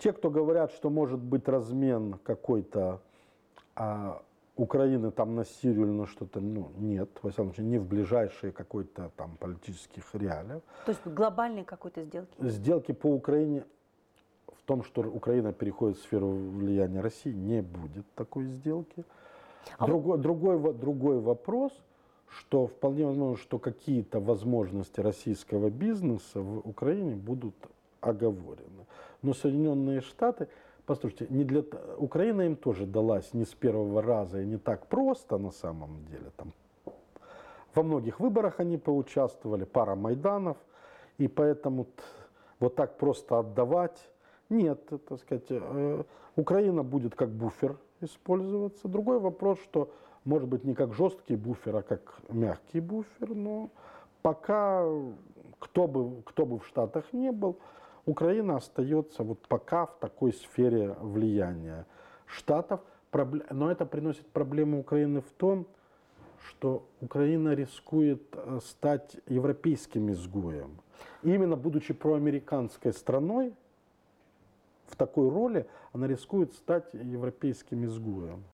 те, кто говорят, что может быть размен какой-то Украины там на Сирию или на что-то, ну, нет, во всяком случае, не в ближайшие какой-то там политических реалиях. То есть глобальной какой-то сделки? Сделки по Украине, в том, что Украина переходит в сферу влияния России, не будет такой сделки. Другой вопрос, что вполне возможно, что какие-то возможности российского бизнеса в Украине будут оговорены. Но Соединенные Штаты, послушайте, Украина им тоже далась не с первого раза и не так просто на самом деле. Там, во многих выборах они поучаствовали, пара майданов, и поэтому вот так просто отдавать. Нет, так сказать, Украина будет как буфер использоваться. Другой вопрос, что может быть не как жесткий буфер, а как мягкий буфер, но пока кто бы в Штатах не был, Украина остается вот пока в такой сфере влияния Штатов. Но это приносит проблему Украины в том, что Украина рискует стать европейским изгоем. И именно будучи проамериканской страной, в такой роли она рискует стать европейским изгоем.